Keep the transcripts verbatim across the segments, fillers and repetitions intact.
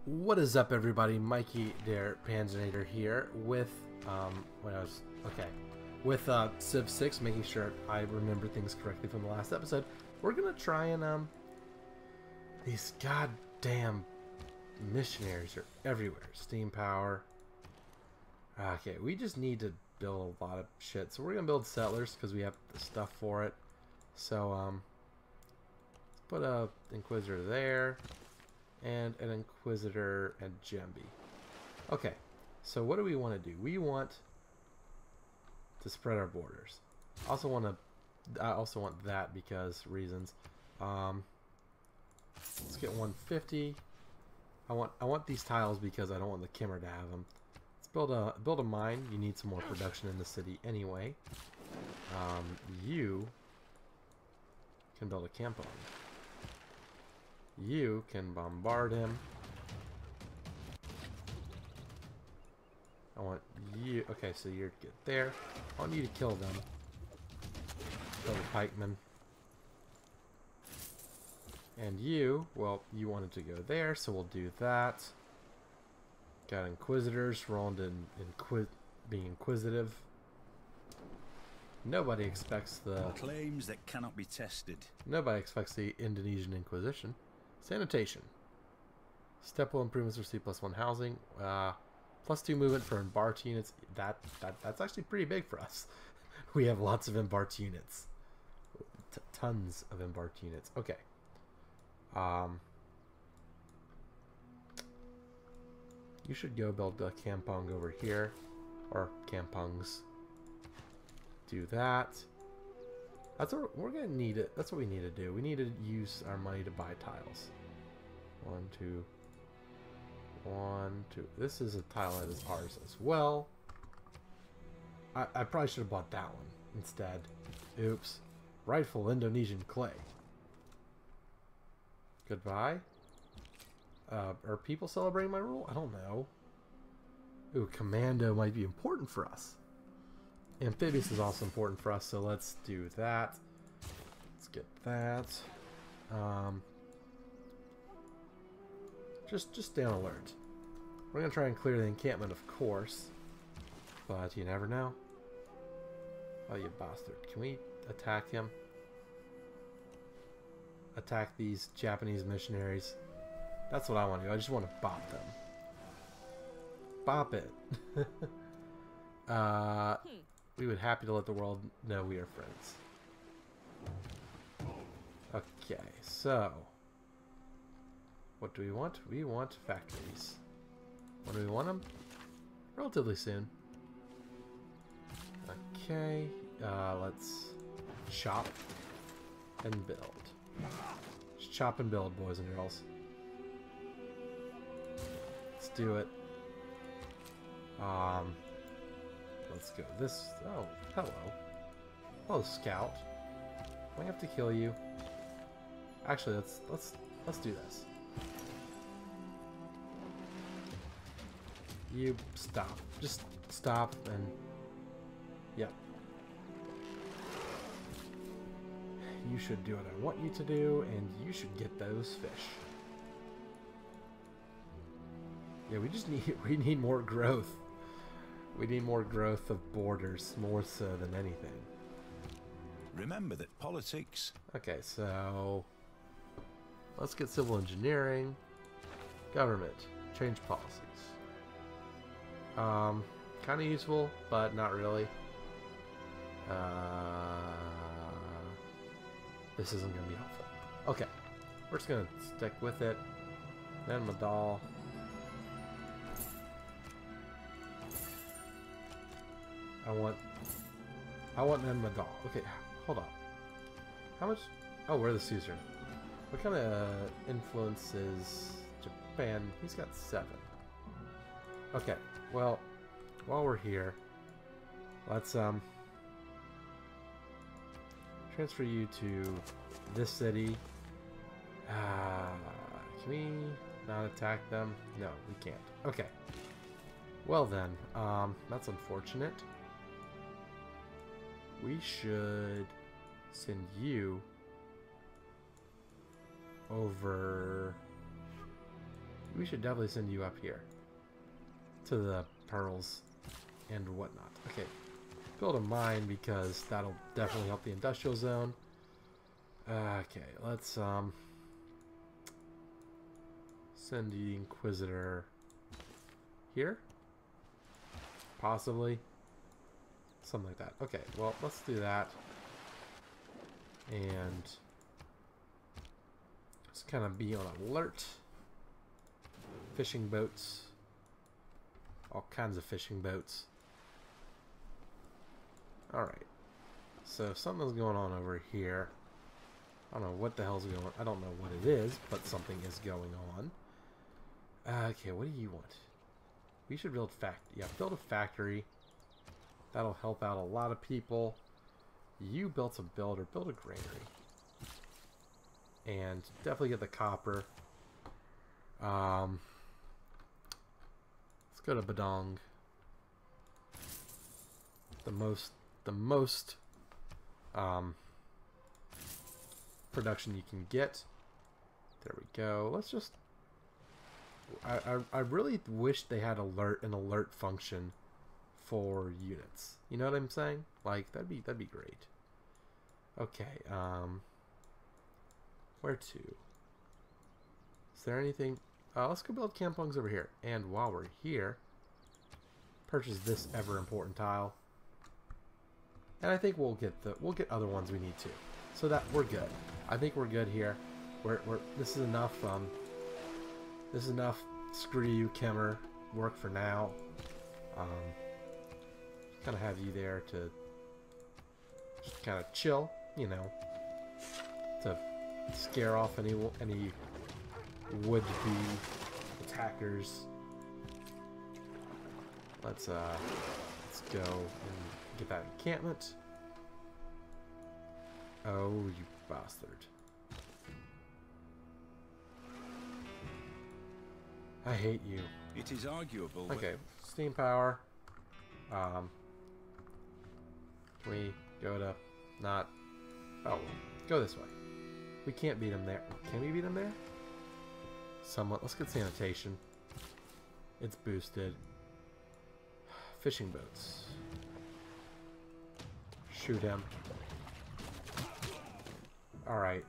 What is up, everybody? Mikey der Panzernator here with um when I was okay with uh Civ six, making sure I remember things correctly from the last episode. We're gonna try and um these goddamn missionaries are everywhere. Steam power. Okay, we just need to build a lot of shit. So we're gonna build settlers because we have the stuff for it. So um let's put a Inquisitor there. And an Inquisitor and Gemby. Okay, so what do we want to do? We want to spread our borders. Also want to. I also want that because reasons. Um, let's get one fifty. I want. I want these tiles because I don't want the Kimmer to have them. Let's build a build a mine. You need some more production in the city anyway. Um, you can build a camp on. You can bombard him. I want you. Okay, so you're good there. I want you to kill them. Kill the pikemen. And you, well, you wanted to go there, so we'll do that. Got Inquisitors, rolling in inquis being inquisitive. Nobody expects the claims that cannot be tested. Nobody expects the Indonesian Inquisition. Sanitation. Step will improvements receive plus one housing. Uh, plus two movement for embarked units. That, that That's actually pretty big for us. We have lots of embarked units. T tons of embarked units. Okay. Um, you should go build a kampong over here. Or kampongs. Do that. That's what we're gonna need it. That's what we need to do. We need to use our money to buy tiles. One, two, one, two. This is a tile that is ours as well. I, I probably should have bought that one instead. Oops. Rightful Indonesian clay. Goodbye. Uh, are people celebrating my rule? I don't know. Ooh, commando might be important for us. Amphibious is also important for us, so let's do that. Let's get that. Um, just, just stay on alert. We're gonna try and clear the encampment, of course, but you never know. Oh, you bastard! Can we attack him? Attack these Japanese missionaries. That's what I want to do. I just want to bop them. Bop it. uh. Hmm. We would happy to let the world know we are friends. Okay, so what do we want? We want factories. When do we want them? Relatively soon. Okay, uh, let's chop and build. Just chop and build, boys and girls. Let's do it. Um. Let's go. This. Oh, hello. Hello, Scout. Do I have to kill you? Actually, let's let's let's do this. You stop. Just stop and. Yep. You should do what I want you to do, and you should get those fish. Yeah, we just need we need more growth. We need more growth of borders, more so than anything. Remember that politics... Okay, so... let's get civil engineering. Government. Change policies. Um, kind of useful, but not really. Uh, this isn't going to be helpful. Okay. We're just going to stick with it. Then Madal. I want, I want an Madal. Okay, hold on. How much? Oh, we're the Caesar. What kind of influence is Japan? He's got seven. Okay, well, while we're here, let's um transfer you to this city. Ah, uh, can we not attack them? No, we can't. Okay. Well then, um, that's unfortunate. We should send you over we should definitely send you up here to the pearls and whatnot. Okay, build a mine because that'll definitely help the industrial zone. Uh, okay, let's um send the Inquisitor here, possibly something like that. Okay, well, let's do that. And just kind of be on alert. Fishing boats. All kinds of fishing boats. Alright. So something's going on over here. I don't know what the hell's going on. I don't know what it is, but something is going on. Uh, okay, what do you want? We should build fact. Yeah, build a factory. That'll help out a lot of people. You built a builder. Build a granary. And definitely get the copper. Um, let's go to Badong. The most, the most um, production you can get. There we go. Let's just. I, I I really wish they had alert an alert function for units. You know what I'm saying? Like that'd be that'd be great. Okay. Um. Where to? Is there anything? Uh, let's go build kampongs over here. And while we're here, purchase this ever important tile. And I think we'll get the we'll get other ones we need to. So that we're good. I think we're good here. We're we're this is enough. Um. This is enough. Screw you, Kemmer. Work for now. Um. Kind of have you there to just kind of chill. You know. To scare off any any would-be attackers. Let's uh let's go and get that encampment. Oh, you bastard. I hate you. It is arguable. Okay, steam power. Um can we go to not oh go this way. We can't beat him there. Can we beat him there? Somewhat. Let's get sanitation. It's boosted. Fishing boats. Shoot him. Alright.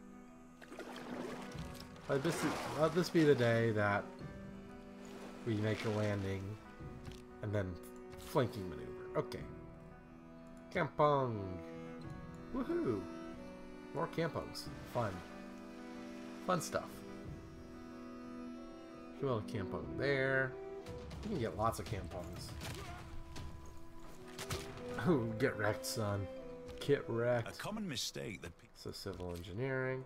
Let this, let this be the day that we make a landing and then flanking maneuver. Okay. Kampong. Woohoo! More kampongs. Fun. Fun stuff. Build a kampong there. You can get lots of kampongs. Oh, get wrecked, son. Get wrecked. A common mistake that So civil engineering.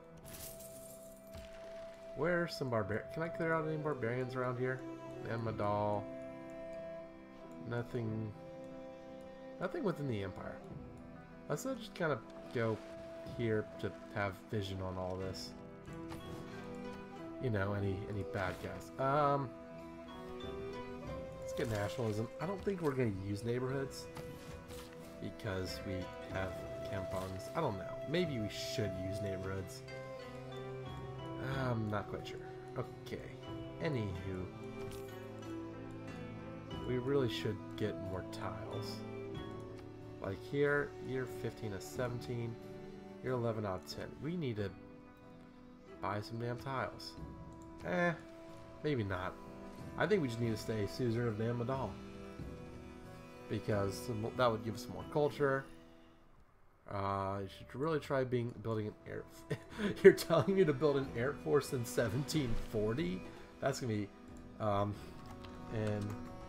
Where's some barbarian? Can I clear out any barbarians around here? And Madal. Nothing. Nothing within the empire. Let's not just kind of go here to have vision on all this. You know, any any bad guys. Um, let's get nationalism. I don't think we're gonna use neighborhoods because we have kampongs. I don't know. Maybe we should use neighborhoods. I'm not quite sure. Okay. Anywho, we really should get more tiles. Like here, you're fifteen to seventeen. You're eleven out of ten. We need to buy some damn tiles. Eh, maybe not. I think we just need to stay Suzerain of Nam Madal. Because that would give us more culture. Uh, you should really try being building an air... You're telling me to build an air force in seventeen forty? That's gonna be... Um, and...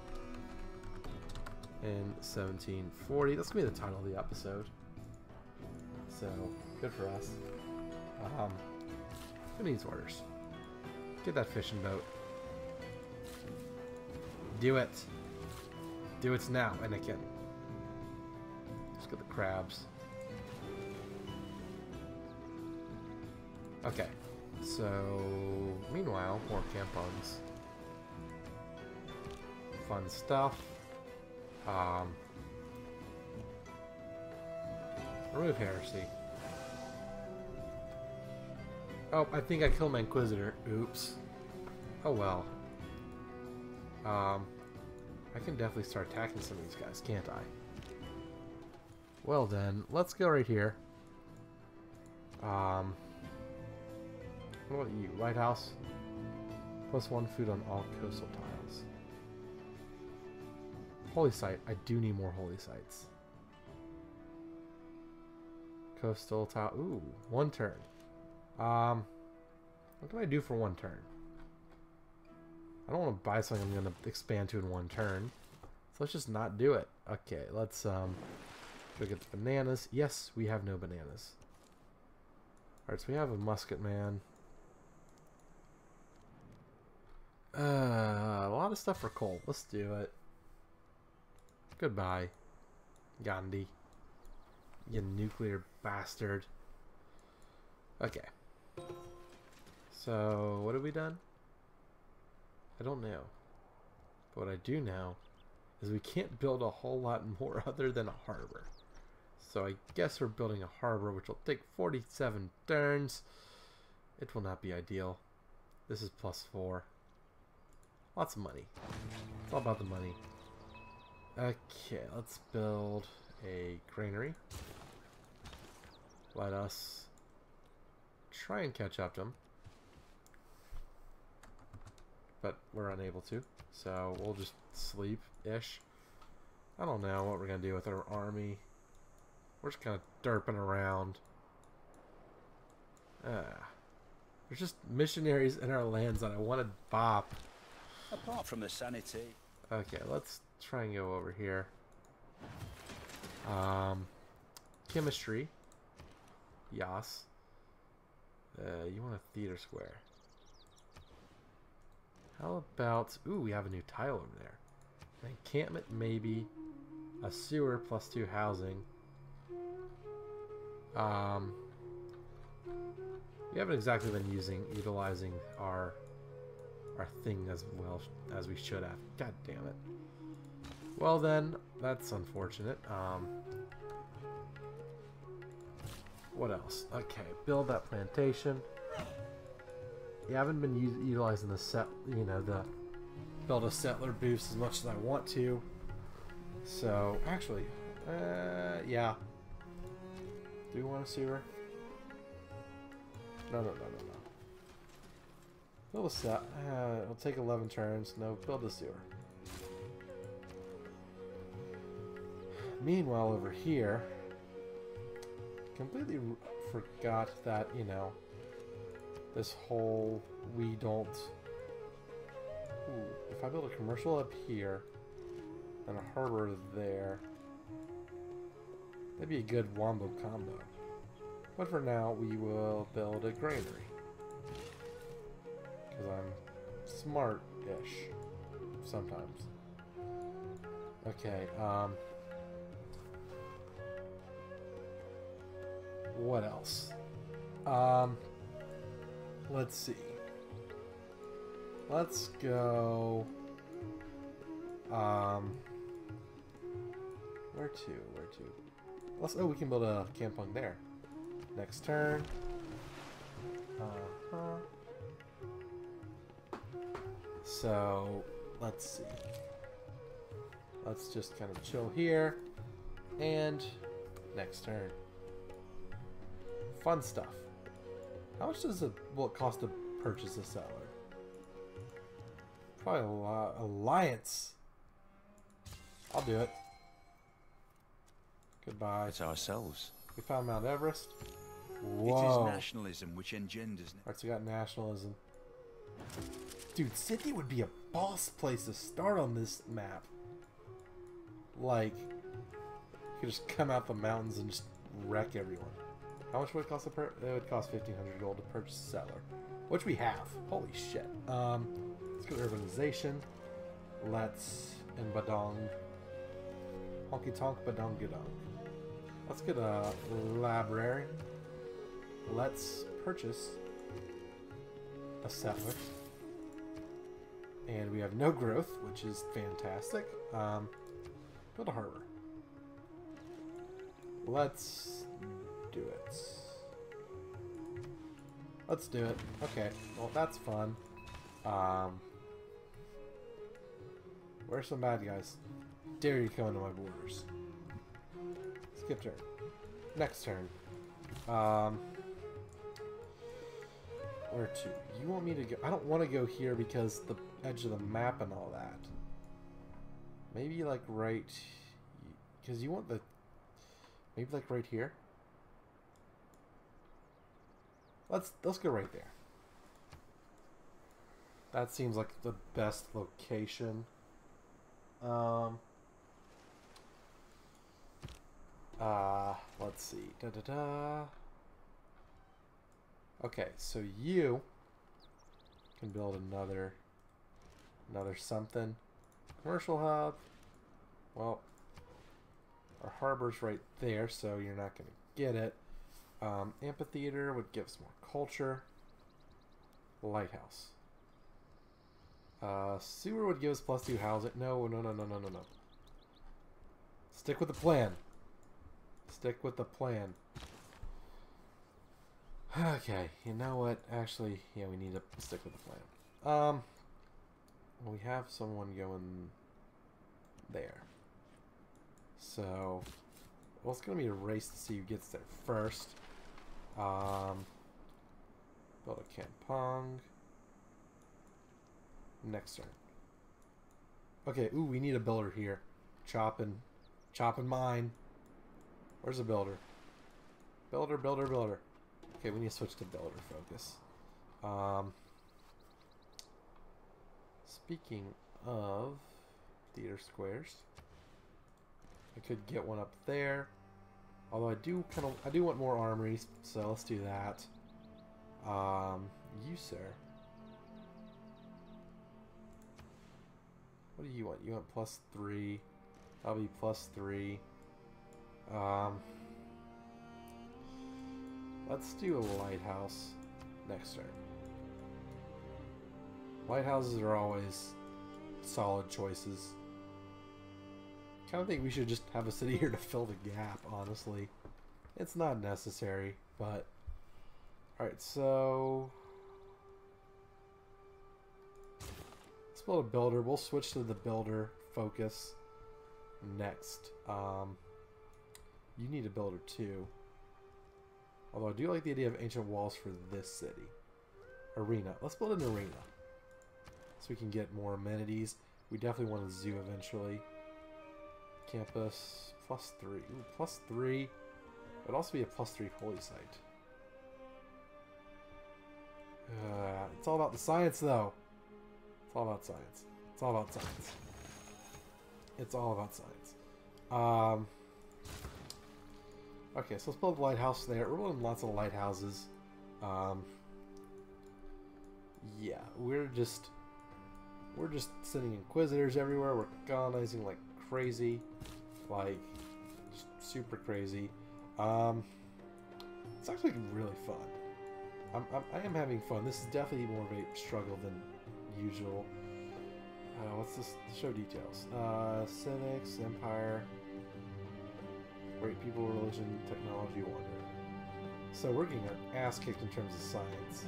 In seventeen forty. That's gonna be the title of the episode. So, good for us. Um, who needs orders? Get that fishing boat. Do it. Do it now, Anakin. Let's get the crabs. Okay. So, meanwhile, more kampongs. Fun stuff. Um, remove heresy. Oh, I think I killed my Inquisitor. Oops. Oh well. Um, I can definitely start attacking some of these guys, can't I? Well then, let's go right here. Um, what about you? Lighthouse? Plus one food on all coastal tiles. Holy site. I do need more holy sites. Coastal tile. Ooh, one turn. Um, what can I do for one turn? I don't want to buy something I'm going to expand to in one turn. So let's just not do it. Okay, let's um, go get the bananas. Yes, we have no bananas. Alright, so we have a musket man. Uh, a lot of stuff for coal. Let's do it. Goodbye, Gandhi. You nuclear bastard. Okay. So, what have we done? I don't know. But what I do know is we can't build a whole lot more other than a harbor. So I guess we're building a harbor, which will take forty-seven turns. It will not be ideal. This is plus four. Lots of money. It's all about the money. Okay, let's build a granary. Let us try and catch up to them. But we're unable to. So we'll just sleep-ish. I don't know what we're going to do with our army. We're just kind of derping around. Ah. There's just missionaries in our lands that I want to bop. Apart from the sanity. Okay, let's try and go over here. Um, chemistry. Yas. Uh, you want a theater square. How about... Ooh, we have a new tile over there. An encampment, maybe. A sewer plus two housing. Um, we haven't exactly been using, utilizing our our thing as well as we should have. God damn it. Well then, that's unfortunate. Um, what else? Okay, build that plantation. You haven't been u utilizing the set, you know, the build a settler boost as much as I want to. So, actually, uh, yeah. Do you want a sewer? No, no, no, no, no. Build a set. Uh, it'll take eleven turns. No, build a sewer. Meanwhile, over here, completely forgot that, you know, this whole we don't... Ooh, if I build a commercial up here and a harbor there, that'd be a good wombo combo. But for now, we will build a granary. Because I'm smart-ish. Sometimes. Okay, um... what else? Um... Let's see. Let's go... Um... Where to? Where to? Let's, oh, we can build a campung there. Next turn. Uh-huh. So, let's see. Let's just kind of chill here. And next turn. Fun stuff. How much does it, will it cost to purchase a settler? Probably a lot. Alliance. I'll do it. Goodbye. It's ourselves. We found Mount Everest. It Whoa. is nationalism which engenders... Alright, so we got nationalism. Dude, Sydney would be a boss place to start on this map. Like, you could just come out the mountains and just wreck everyone. How much would it cost to per- it would cost fifteen hundred gold to purchase a settler. Which we have. Holy shit. Um, let's go to urbanization. Let's in Badong. Honky tonk Badong Gadong. Let's get a library. Let's purchase a settler. And we have no growth, which is fantastic. Um, build a harbor. Let's do it. Let's do it. Okay, well that's fun. Um, where's some bad guys? Dare you come into my borders? Skip turn. Next turn. Um, where to? You want me to go? I don't want to go here because the edge of the map and all that. Maybe like right, because you want the. Maybe like right here. Let's let's go right there. That seems like the best location. Um. Uh, let's see. Da da da. Okay, so you can build another another something. Commercial hub. Well, our harbor's right there, so you're not going to get it. Um, amphitheater would give us more culture. Lighthouse. Uh, sewer would give us plus two housing. No, no, no, no, no, no, no. Stick with the plan. Stick with the plan. Okay, you know what? Actually, yeah, we need to stick with the plan. Um, we have someone going there. So, well, it's going to be a race to see who gets there first. Um, build a Kampong. Next turn. Okay, ooh, we need a builder here. Chopping. Chopping mine. Where's the builder? Builder, builder, builder. Okay, we need to switch to builder focus. Um, speaking of theater squares, I could get one up there. Although I do kind of, I do want more armories, so let's do that. Um, you, sir. What do you want? You want plus three. I'll be plus three. Um, let's do a lighthouse next turn. Lighthouses are always solid choices. Kind of think we should just have a city here to fill the gap, honestly. It's not necessary, but... Alright, so... let's build a builder. We'll switch to the builder focus next. Um, you need a builder too. Although I do like the idea of ancient walls for this city. Arena. Let's build an arena. So we can get more amenities. We definitely want a zoo eventually. Campus. Plus three. Ooh, plus three. It would also be a plus three holy site. Uh, it's all about the science though. It's all about science. It's all about science. It's all about science. Um, okay, so let's build a lighthouse there. We're building lots of lighthouses. Um, yeah, we're just we're just sending inquisitors everywhere. We're colonizing like crazy, like just super crazy. Um, it's actually really fun. I'm, I'm I am having fun. This is definitely more of a struggle than usual. Uh, what's this? Show details. Uh, civics, empire, great people, religion, technology, wonder. So we're getting our ass kicked in terms of science.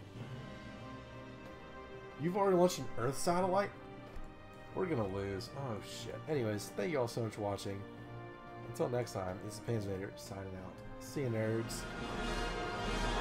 You've already launched an Earth satellite? We're gonna lose. Oh shit. Anyways, thank you all so much for watching. Until next time, this is Panzervader signing out. See you, nerds.